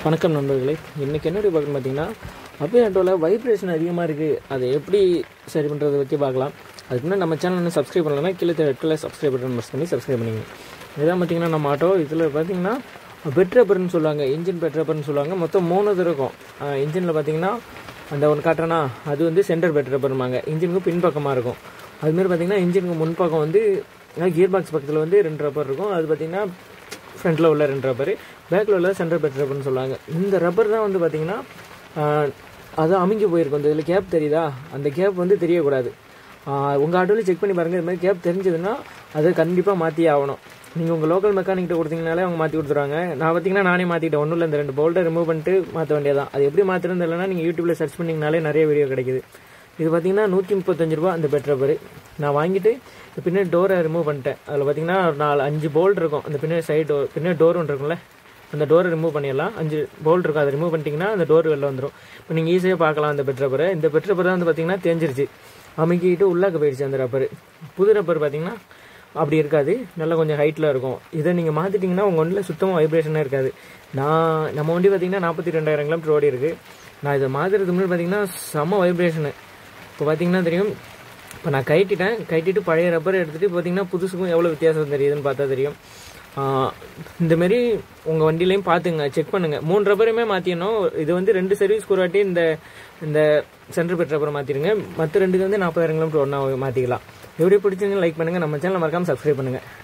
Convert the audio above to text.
வணக்கம் நண்பர்களே. இன்றைக்கி என்ன பார்க்கணும் பார்த்தீங்கன்னா, அப்பே ஆட்டோவில் வைப்ரேஷன் அதிகமாக இருக்குது. அதை எப்படி சரி பண்ணுறதை பற்றி பார்க்கலாம். அதுக்கு முன்னாடி நம்ம சேனல் இன்னும் சப்ஸ்கிரைப் பண்ணலன்னா கீழே ரெட்டில் சப்ஸ்கிரைப் பட்டன் ப்ரெஸ் பண்ணி சப்ஸ்கிரைப் பண்ணிங்க. இதான் பார்த்தீங்கன்னா நம்ம ஆட்டோ. இதில் பார்த்தீங்கன்னா பெட் ரப்பர்னு சொல்லுவாங்க, இன்ஜின் பெட் ரப்பர்னு சொல்லுவாங்க. மொத்தம் 3 இது இருக்கும். இன்ஜினில் பார்த்தீங்கன்னா அந்த ஒன்று காட்டுறேன்னா அது வந்து சென்டர் பெட் ரப்பர்மாங்க. இன்ஜினுக்கு பின்பக்கமாக இருக்கும். அதுமாரி பார்த்தீங்கன்னா இன்ஜினுக்கு முன்பக்கம் வந்து கியர் பாக்ஸ் பக்கத்தில் வந்து 2 ரப்பர் இருக்கும். அது பார்த்தீங்கன்னா ஃப்ரண்ட்டில் உள்ள 2 ரப்பர், பேக்கில் உள்ள சென்டர் பெட் ரப்பர்னு சொல்லுவாங்க. இந்த ரப்பர் தான் வந்து பார்த்திங்கன்னா அது அமுங்கி போயிருக்கும். இந்த இதில் கேப் தெரியுதா, அந்த கேப் வந்து தெரியக்கூடாது. உங்கள் ஆட்டோவில் செக் பண்ணி பாருங்கள். இது மாதிரி கேப் தெரிஞ்சதுன்னா அதை கண்டிப்பாக மாற்றி ஆகணும். நீங்கள் உங்கள் லோக்கல் மெக்கானிக்கிட்ட கொடுத்தீங்கனாலே அவங்க மாற்றி கொடுத்துருவாங்க. நான் பார்த்தீங்கன்னா நானே மாற்றிட்டேன். ஒன்றும் இல்லை, இந்த 2 போல்ட்டை ரிமூவ் பண்ணிட்டு மாற்ற வேண்டியதான். அது எப்படி மாற்றுறது இல்லைன்னா நீங்கள் யூடியூப்பில் சர்ச் பண்ணிங்கனாலே நிறைய வீடியோ கிடைக்குது. இது பார்த்தீங்கன்னா 135 ரூபா அந்த பெட் ரப்பர். நான் வாங்கிட்டு பின்னாடி டோரை ரிமூவ் பண்ணிட்டேன். அதில் பார்த்தீங்கன்னா 4-5 போல்ட் இருக்கும். அந்த பின்னாடி சைடு டோர், பின்னாடி டோர் ஒன்று இருக்கும்ல, அந்த டோரை ரிமூவ் பண்ணிடலாம். 5 போல்ட் இருக்கும். அதை ரிமூவ் பண்ணிட்டீங்கன்னா அந்த டோர் வெளில வந்துடும். இப்போ நீங்கள் ஈஸியாக பார்க்கலாம் அந்த பெட் ரப்பரை. இந்த பெட் ரப்பர் தான் வந்து பார்த்தீங்கன்னா தேஞ்சிருச்சு, அமுக்கிட்டு உள்ளாக்க போயிடுச்சு அந்த ரப்பர். புது ரப்பர் பார்த்தீங்கன்னா அப்படி இருக்காது, நல்லா கொஞ்சம் ஹைட்டில் இருக்கும். இதை நீங்கள் மாற்றிட்டிங்கன்னா உங்கள் வண்டியில் சுத்தமாக வைப்ரேஷனாக இருக்காது. நம்ம வண்டி பார்த்தீங்கன்னா 42,000 கிலோமீட்டர் ஓடி இருக்குது. நான் இதை மாற்றுறதுக்கு முன்னாடி பார்த்தீங்கன்னா செம்ம வைப்ரேஷனு. இப்போ பார்த்தீங்கன்னா தெரியும். இப்போ நான் கட்டிட்டு பழைய ரப்பரை எடுத்துகிட்டு பார்த்தீங்கன்னா புதுசுக்கும் எவ்வளோ வித்தியாசம் தெரியுதுன்னு பார்த்தா தெரியும். இந்தமாரி உங்கள் வண்டியிலையும் பார்த்துங்க, செக் பண்ணுங்கள். 3 ரப்பரையுமே மாற்றிடணும். இது வந்து 2 சர்வீஸ் கூறாட்டி இந்த சென்டர் பெட் ரப்பரை மாற்றிடுங்க. மற்ற 2க்கு வந்து 40,000 கிலோமீட்டர் ஒன்றா மாற்றிக்கலாம். எப்படி பிடிச்சிருந்தீங்க லைக் பண்ணுங்கள். நம்ம சேனலை மறக்காமல் சப்ஸ்கிரைப் பண்ணுங்கள்.